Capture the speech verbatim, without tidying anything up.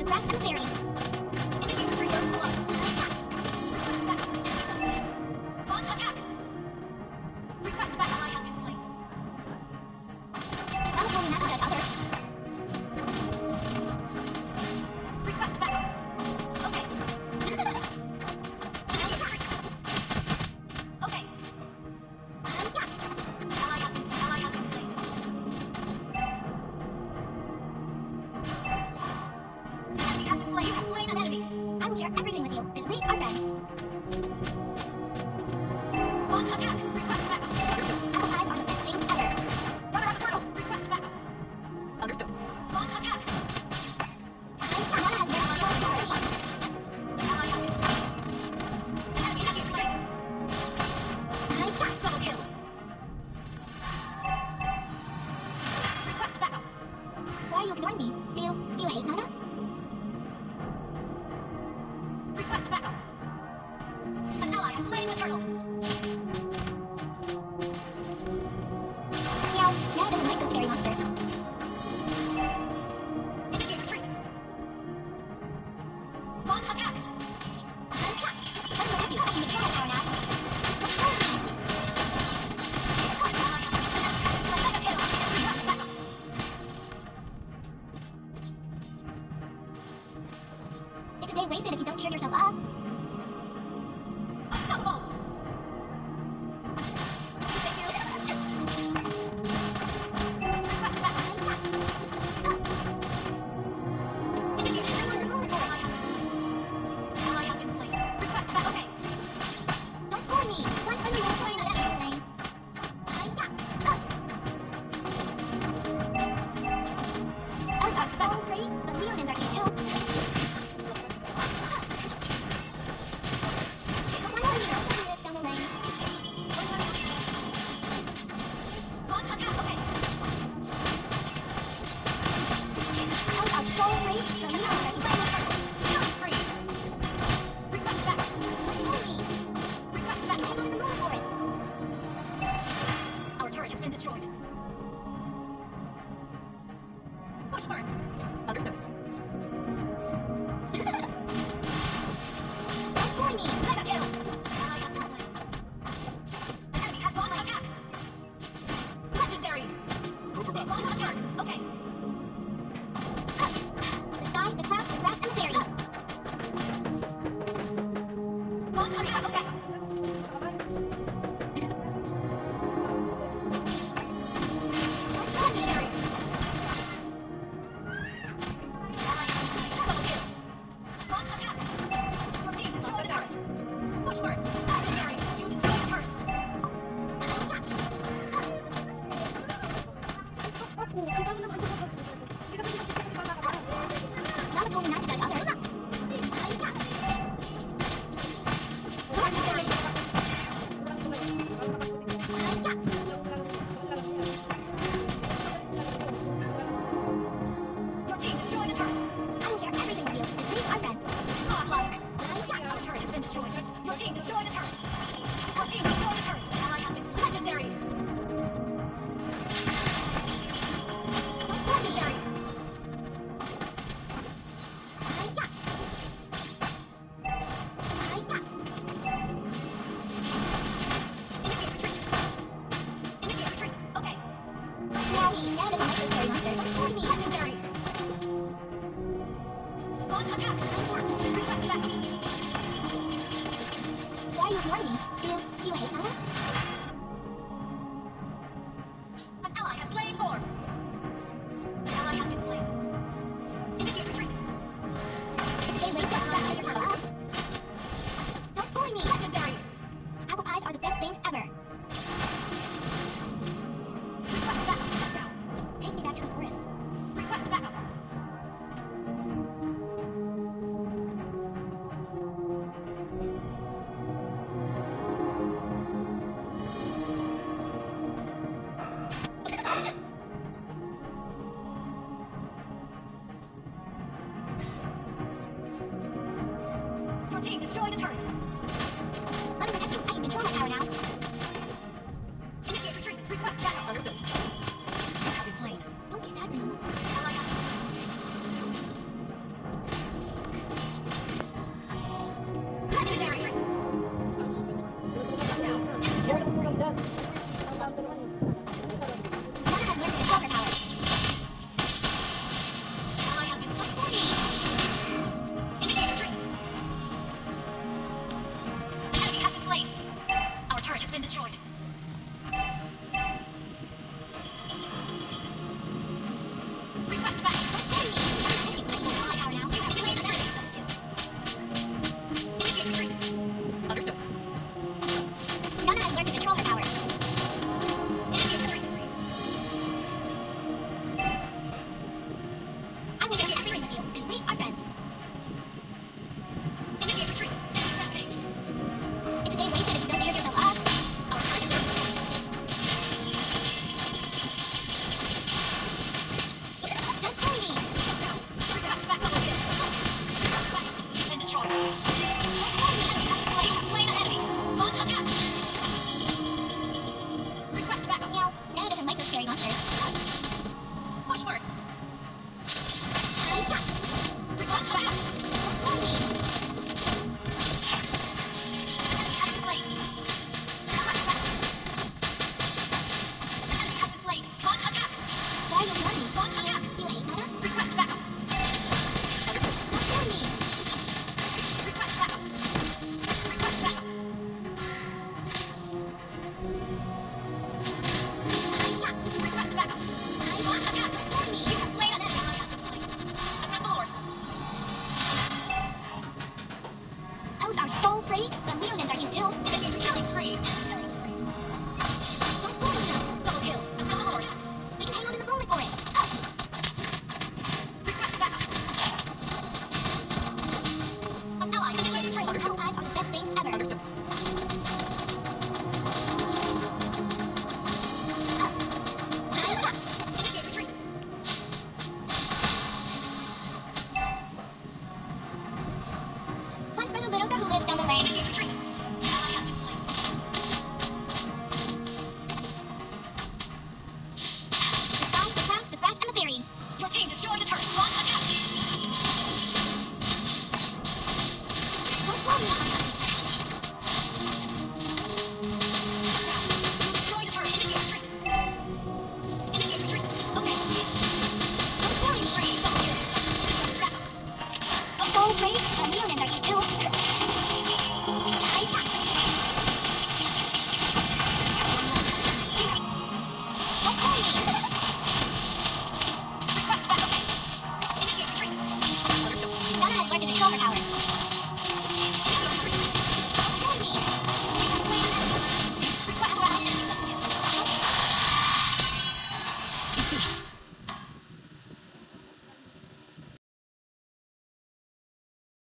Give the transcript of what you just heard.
the grass and the berries. Initiate retreat first blood. Request backup. Launch attack. Request backup. Ally has been slain. That was only not touch others. Request backup. Okay. Initiate retreat. Okay. Ally has been Ally has been slain. Enemy has been slain. You have slain an enemy. I will share everything with you, as we are friends. Launch attack. Request backup. Apple pies are the best things ever. Run around the portal. Request backup. Understood. Launch attack. Nana has been control. Ally has been slain. An enemy initiate retreat. Double kill. Request backup. Why are you ignoring me? Do you, do you hate Nana? Request backup. An ally has slain the turtle. Meow, Nana doesn't like those fairy monsters. Initiate retreat. Launch attack. Let me help you. You can control my power now. Ally has been slain. Mega kill. Request backup. It's a day wasted if you don't cheer yourself up. Unstoppable. Thank you. Request backup. Initiate retreat. Ally has been slain. Ally has been slain. Request backup. Okay. Don't bully me. One under you slain an enemy. Elves are so pretty, but Leonins are cute too. Down the lane. Launch attack. Okay. Elves are so pretty, but Leonins are cute. Killing spree. Request backup. Don't bully me. Request You backup. can't go in the moon forest. Our turret has been destroyed. Push first. Understood. Don't bully me. Mega kill. Ally has been slain. An enemy has launched attack. Legendary. Go for battle. Launch attack. Okay. The sky, the clouds, the grass, and the berries. Launch attack. Okay. Legendary. Ally has been slain. Double kill. Launch attack. Your team destroyed the turret. Push first. Legendary. You destroyed the turret. Nana told me not to judge others. Legendary. Your team destroyed the turret. I will share everything with you, as we are friends. Godlike. Our turret has been destroyed. Your team destroyed the turret. Our team destroyed the turret. Ally has been legendary. Don't Where to control her power.